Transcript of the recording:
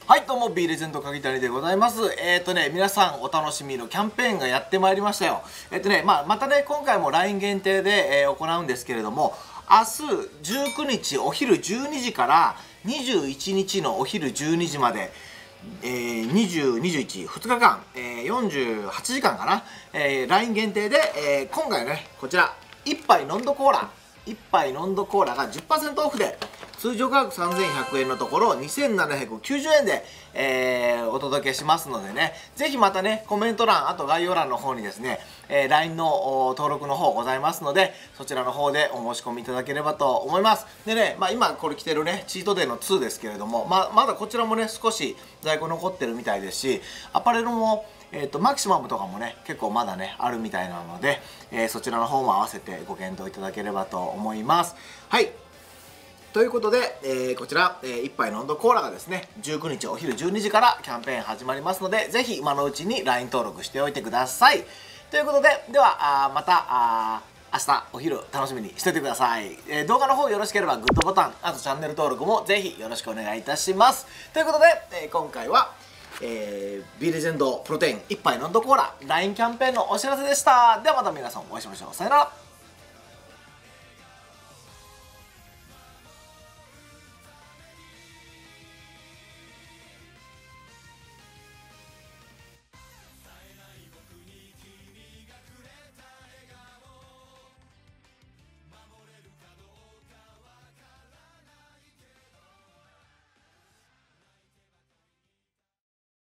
はい、どうも、ビーレジェンド鍵谷でございます。皆さんお楽しみのキャンペーンがやってまいりましたよ。またね、今回も LINE 限定で、行うんですけれども、明日19日お昼12時から21日のお昼12時まで、20、21、2日間、48時間かな、LINE 限定で、今回ね、こちら、1杯ノンドコーラが 10% オフで、通常価格3100円のところ2790円で、お届けしますのでね、ぜひまたね、コメント欄、あと概要欄の方にですね、LINE の登録の方ございますので、そちらの方でお申し込みいただければと思います。でね、今これ着てるね、チートデーの2ですけれども、まだこちらもね、少し在庫残ってるみたいですし、アパレルもマキシマムとかもね、結構まだね、あるみたいなので、そちらの方も合わせてご検討いただければと思います。はい。ということで、こちら、1杯ノンドコーラがですね、19日お昼12時からキャンペーン始まりますので、ぜひ今のうちに LINE 登録しておいてください。ということで、では、また、明日お昼楽しみにしておいてください。動画の方よろしければグッドボタン、あとチャンネル登録もぜひよろしくお願いいたします。ということで、今回は、ビーレジェンドプロテイン1杯ノンドコーラ LINE キャンペーンのお知らせでした。ではまた皆さんお会いしましょう。さよなら。